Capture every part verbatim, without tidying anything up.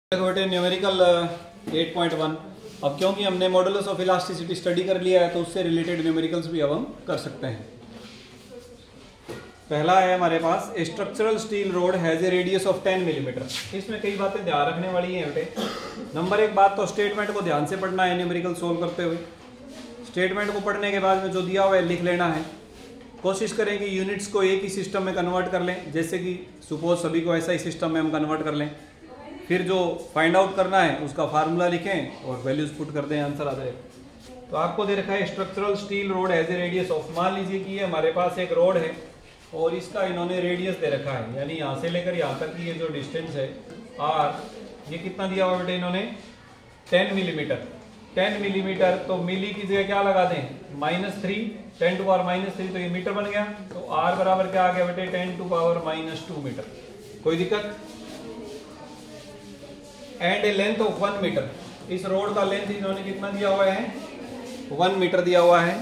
बेटे numerical eight point one. अब क्योंकि हमने मॉडुलस ऑफ इलास्टिसिटी स्टडी कर लिया है तो उससे रिलेटेड न्यूमेरिकल्स भी अब हम कर सकते हैं। पहला है हमारे पास structural steel rod has a radius of ten millimetre. इसमें कई बातें ध्यान रखने वाली हैं बेटे। नंबर एक बात तो स्टेटमेंट को ध्यान से पढ़ना है न्यूमेरिकल सोल्व करते हुए। स्टेटमेंट को पढ़ने के बाद में जो दिया हुआ है लिख लेना है। कोशिश करें कि यूनिट्स को एक ही सिस्टम में कन्वर्ट कर लें, जैसे कि सपोज सभी को ऐसा ही सिस्टम में हम कन्वर्ट कर लें। फिर जो फाइंड आउट करना है उसका फार्मूला लिखें और वैल्यूज पुट कर दें, आंसर आ जाएगा। तो आपको दे रखा है structural steel rod has a radius of, मान लीजिए कि ये हमारे पास एक रोड है और इसका इन्होंने रेडियस दे रखा है, यानी यहाँ से लेकर यहाँ तक की ये जो डिस्टेंस है आर, ये कितना दिया हुआ बेटे इन्होंने टेन मिलीमीटर। टेन मिलीमीटर तो मिली की जगह क्या लगा दें minus three, ten to power minus three, तो ये मीटर बन गया। तो आर बराबर क्या आ गया बेटे ten to power minus two metre. कोई दिक्कत? And a length of one metre, इस रोड का लेंथ इन्होंने कितना दिया हुआ है वन मीटर दिया हुआ है।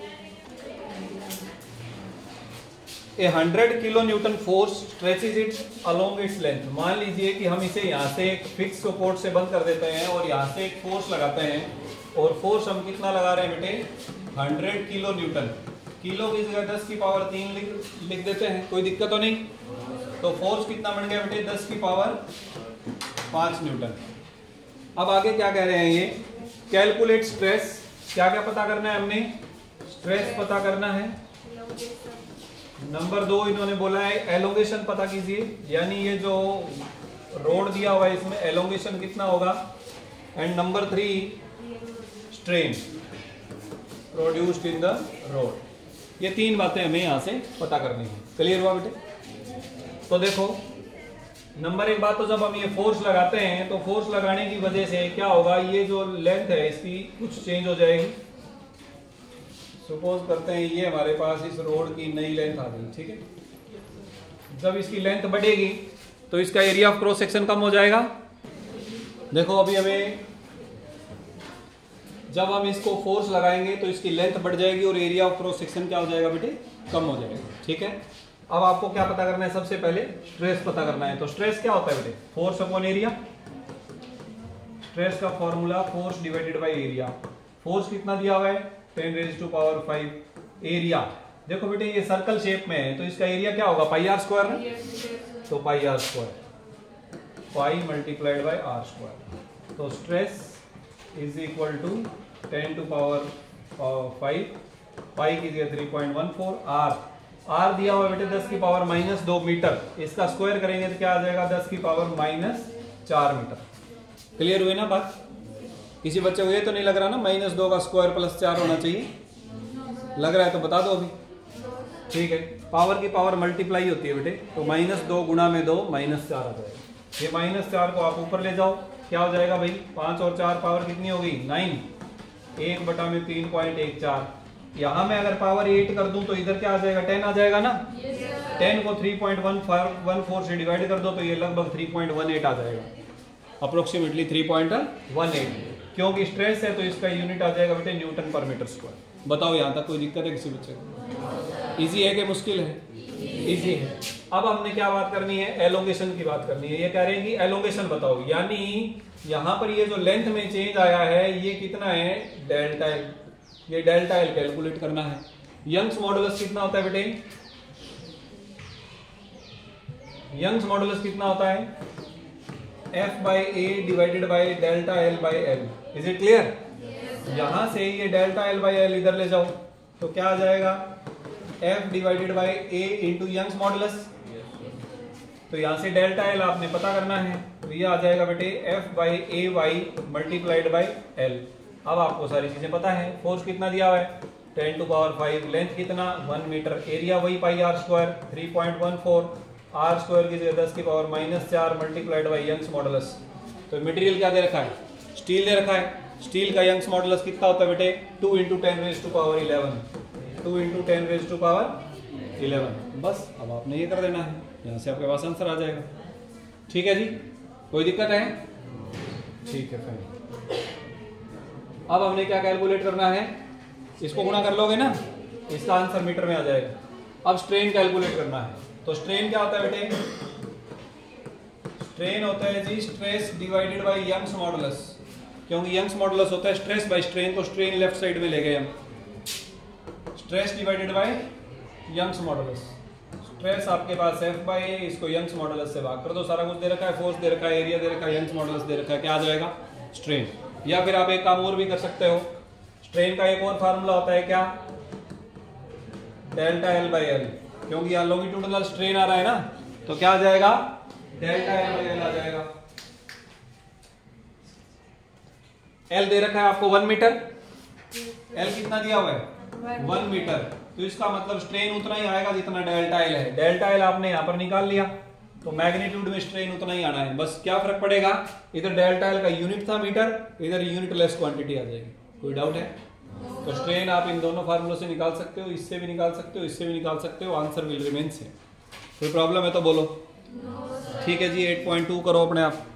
A hundred kilo newton force stretches it along its length. मान लीजिए कि हम इसे यहाँ से एक फिक्स सपोर्ट से बंद कर देते हैं और यहाँ से एक फोर्स लगाते हैं और फोर्स हम कितना लगा रहे हैं बेटे हंड्रेड किलो न्यूटन। किलो की जगह दस की पावर तीन लिख, लिख देते हैं, कोई दिक्कत तो नहीं। तो फोर्स कितना बन गया बेटे दस की पावर पांच न्यूटन। अब आगे क्या कह रहे हैं ये, कैलकुलेट स्ट्रेस। क्या क्या पता करना है हमने, स्ट्रेस पता करना है। नंबर दो इन्होंने बोला है एलोंगेशन पता कीजिए, यानी ये जो रोड दिया हुआ है इसमें एलोंगेशन कितना होगा। And number three strain produced in the rod. ये तीन बातें हमें यहां से पता करनी है। क्लियर हुआ बेटे? तो देखो नंबर एक बात, तो जब हम ये फोर्स लगाते हैं तो फोर्स लगाने की वजह से क्या होगा, ये जो लेंथ है इसकी कुछ चेंज हो जाएगी। सपोज करते हैं ये हमारे पास इस रोड की नई लेंथ आ गई, ठीक है। जब इसकी लेंथ बढ़ेगी तो इसका एरिया ऑफ क्रॉस सेक्शन कम हो जाएगा। देखो अभी हमें जब हम इसको फोर्स लगाएंगे तो इसकी लेंथ बढ़ जाएगी और एरिया ऑफ क्रॉस सेक्शन क्या हो जाएगा बेटे कम हो जाएगा, ठीक है। अब आपको क्या पता करना है, सबसे पहले स्ट्रेस पता करना है। तो स्ट्रेस क्या होता है बेटे फोर्स अपॉन एरिया। स्ट्रेस का formula force divided by area. Force कितना दिया हुआ है ten raise to power five. Area देखो बेटे ये सर्कल शेप में है तो इसका एरिया क्या होगा पाई आर स्क्वायर है, तो pi R square pi multiplied by R square. तो stress is equal to ten to power five, pi की जगह three point one four, R R दिया हुआ बेटे दस की पावर माइनस दो मीटर। इसका स्क्वायर करेंगे तो क्या आ जाएगा दस की पावर माइनस चार मीटर। क्लियर हुई ना बात? किसी बच्चे को ये तो नहीं लग रहा ना माइनस दो का स्क्वायर प्लस चार होना चाहिए? लग रहा है तो बता दो अभी, ठीक है। पावर की पावर मल्टीप्लाई होती है बेटे, तो माइनस दो गुणा में दो माइनस चार आ जाएगा। ये माइनस चार को आप ऊपर ले जाओ, क्या हो जाएगा भाई पांच और चार पावर कितनी होगी नाइन, एक बटा में तीन पॉइंट एक चार। यहां में अगर पावर एट कर दूं तो इधर क्या आ जाएगा टेन आ जाएगा ना। टेन को थ्री पॉइंट वन फोर से डिवाइड कर दो तो ये लगभग थ्री पॉइंट वन एट आ जाएगा, approximately three point one eight. क्योंकि स्ट्रेस है तो इसका यूनिट आ जाएगा बेटे न्यूटन पर मीटर स्क्वायर। बताओ यहां तक कोई दिक्कत है किसी बच्चे को? इजी है कि मुश्किल है? इजी है। अब हमने क्या बात करनी है, एलोंगेशन की बात करनी है। ये कह रहे हैं कि एलोंगेशन बताओ, यानी यहां पर ये जो लेंथ में चेंज आया है ये कितना है डेल्टा एल। ये डेल्टा एल कैलकुलेट करना है। यंग्स मॉडुलस कितना होता है बेटे, यंग्स मॉडुलस कितना होता है F by A divided by delta L by L. Is it clear? यहां से ये डेल्टा एल बाई एल इधर ले जाओ तो क्या आ जाएगा F divided by A into Young's modulus. तो यहां से डेल्टा एल आपने पता करना है तो ये आ जाएगा बेटे F by A Y multiplied by L. अब आपको सारी चीजें पता है। फोर्स कितना दिया हुआ है ten to power five, length कितना वन मीटर, एरिया वही pi R square three point one four, R square की जगह दस की पावर माइनस चार मल्टीप्लाइड बाई यंग्स मॉडुलस। तो मटेरियल क्या दे रखा है स्टील दे रखा है। स्टील का यंग्स मॉडुलस कितना होता है बेटे two into ten raise to power eleven, two into ten raise to power eleven. बस अब आपने ये कर देना है, यहाँ से आपके पास आंसर आ जाएगा। ठीक है जी, कोई दिक्कत है? ठीक है फाइन। अब हमने क्या कैलकुलेट करना है, इसको गुणा कर लोगे ना इसका आंसर मीटर में आ जाएगा। अब स्ट्रेन कैलकुलेट करना है। तो स्ट्रेन क्या होता है बेटे स्ट्रेन होता है जी stress divided by Young's modulus, क्योंकि यंग्स मॉडुलस होता है स्ट्रेस बाय स्ट्रेन, तो स्ट्रेन लेफ्ट साइड में ले गए हम। Stress divided by Young's modulus, stress आपके पास एफ बाई ए, इसको यंग्स मॉडुलस से भाग कर दो, सारा कुछ दे रखा है, फोर्स दे रखा है, एरिया दे रखा है, यंग्स मॉडुलस दे रखा है, क्या आ जाएगा स्ट्रेन। या फिर आप एक काम और भी कर सकते हो, स्ट्रेन का एक और फार्मूला होता है क्या, डेल्टा एल बाई एल, क्योंकि यहाँ लॉन्गिट्यूडिनल स्ट्रेन आ रहा है ना, तो क्या आ जाएगा डेल्टा एल बाई एल आ जाएगा। एल दे रखा है आपको वन मीटर, एल कितना दिया हुआ है वन मीटर, तो इसका मतलब स्ट्रेन उतना ही आएगा जितना डेल्टा एल है। डेल्टा एल आपने यहाँ पर निकाल लिया, तो मैग्नीट्यूड में स्ट्रेन उतना ही आना है, बस क्या फर्क पड़ेगा, इधर डेल्टा एल का यूनिट था मीटर, इधर यूनिट लेस क्वांटिटी आ जाएगी। कोई डाउट है? तो स्ट्रेन आप इन दोनों फार्मूलों से निकाल सकते हो, इससे भी निकाल सकते हो, इससे भी निकाल सकते हो, आंसर विल रिमेन सेम। कोई प्रॉब्लम है तो बोलो। ठीक है जी, एट पॉइंट टू करो अपने आप।